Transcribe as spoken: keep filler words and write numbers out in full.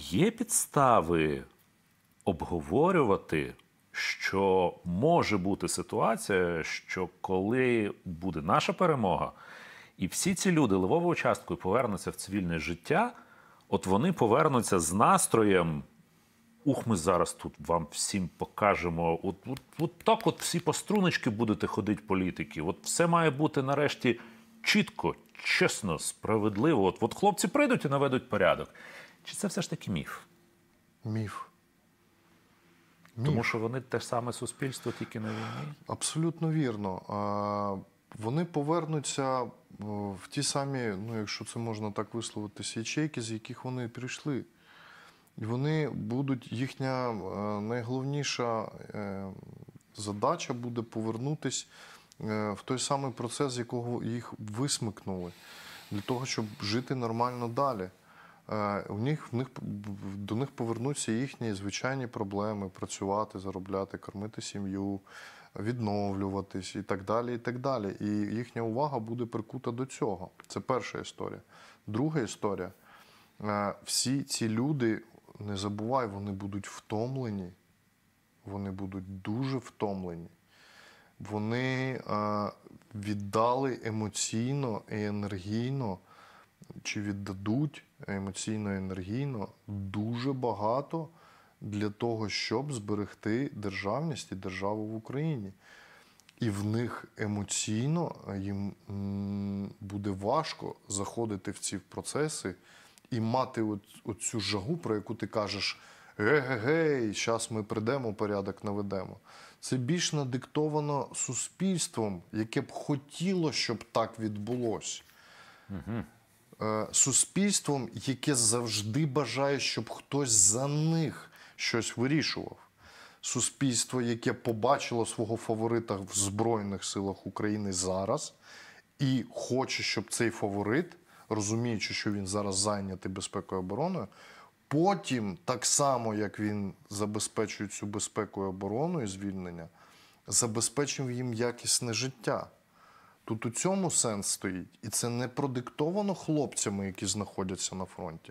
є підстави обговорювати, що може бути ситуація, що коли буде наша перемога, і всі ці люди левовою часткою повернуться в цивільне життя, от вони повернуться з настроєм: ух, ми зараз тут вам всім покажемо, от, от, от так от всі по струночки будете ходити політики, от все має бути нарешті чітко, чесно, справедливо. От, от хлопці прийдуть і наведуть порядок. Чи це все ж таки міф? Міф. Міф. Тому що вони те ж саме суспільство, тільки на війні? Абсолютно вірно. А, Вони повернуться в ті самі, ну, якщо це можна так висловитися, ячейки, з яких вони прийшли. І вони будуть, їхня найголовніша е, задача буде повернутися е, в той самий процес, з якого їх висмикнули, для того, щоб жити нормально далі. Е, у них, в них, до них повернуться їхні звичайні проблеми: працювати, заробляти, кормити сім'ю, відновлюватись і так далі, і так далі. І їхня увага буде прикута до цього. Це перша історія. Друга історія. Е, всі ці люди, не забувай, вони будуть втомлені, вони будуть дуже втомлені. Вони е, віддали емоційно і енергійно, чи віддадуть емоційно і енергійно дуже багато для того, щоб зберегти державність і державу в Україні. І в них емоційно їм м, буде важко заходити в ці процеси і мати от, от цю жагу, про яку ти кажеш: ге-ге-гей, зараз ми прийдемо, порядок наведемо. Це більш надиктовано суспільством, яке б хотіло, щоб так відбулося. Угу. Е, суспільством, яке завжди бажає, щоб хтось за них щось вирішував. Суспільство, яке побачило свого фаворита в Збройних силах України зараз і хоче, щоб цей фаворит, розуміючи, що він зараз зайнятий безпекою і обороною, потім, так само, як він забезпечує цю безпеку і оборону і звільнення, забезпечив їм якісне життя. Тут у цьому сенс стоїть. І це не продиктовано хлопцями, які знаходяться на фронті.